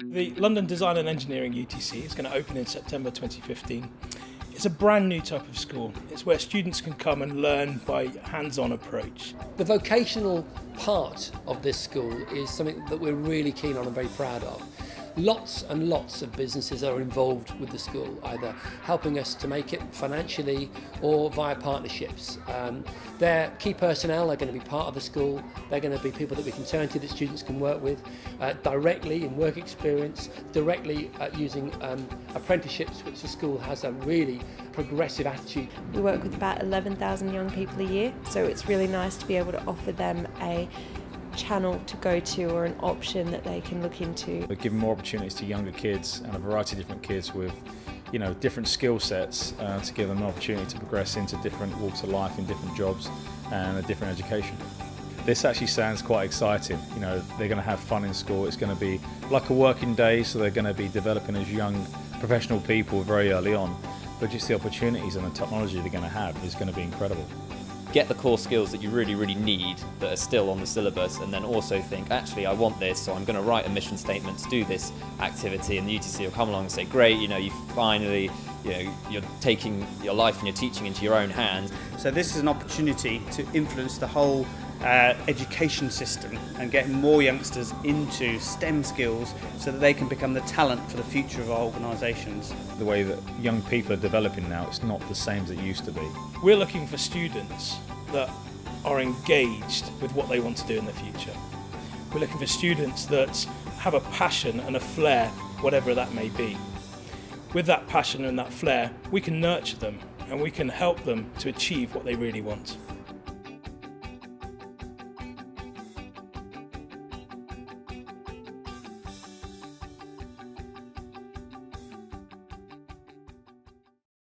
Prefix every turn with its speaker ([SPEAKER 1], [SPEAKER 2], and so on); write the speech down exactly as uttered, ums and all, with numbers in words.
[SPEAKER 1] The London Design and Engineering U T C is going to open in September twenty fifteen. It's a brand new type of school. It's where students can come and learn by hands-on approach.
[SPEAKER 2] The vocational part of this school is something that we're really keen on and very proud of. Lots and lots of businesses are involved with the school, either helping us to make it financially or via partnerships. Um, their key personnel are going to be part of the school. They're going to be people that we can turn to, that students can work with uh, directly in work experience, directly uh, using um, apprenticeships, which the school has a really progressive attitude.
[SPEAKER 3] We work with about eleven thousand young people a year, so it's really nice to be able to offer them a channel to go to or an option that they can look into.
[SPEAKER 4] We're giving more opportunities to younger kids and a variety of different kids with, you know, different skill sets uh, to give them an opportunity to progress into different walks of life in different jobs and a different education. This actually sounds quite exciting. You know, they're going to have fun in school. It's going to be like a working day, so they're going to be developing as young professional people very early on. But just the opportunities and the technology they're going to have is going to be incredible.
[SPEAKER 5] Get the core skills that you really, really need that are still on the syllabus, and then also think, actually, I want this, so I'm going to write a mission statement to do this activity, and the U T C will come along and say, great, you know, you finally, you know, you're taking your life and your teaching into your own hands.
[SPEAKER 6] So this is an opportunity to influence the whole uh, education system and get more youngsters into STEM skills so that they can become the talent for the future of our organisations.
[SPEAKER 4] The way that young people are developing now, it's not the same as it used to be.
[SPEAKER 1] We're looking for students that are engaged with what they want to do in the future. We're looking for students that have a passion and a flair, whatever that may be. With that passion and that flair, we can nurture them and we can help them to achieve what they really want.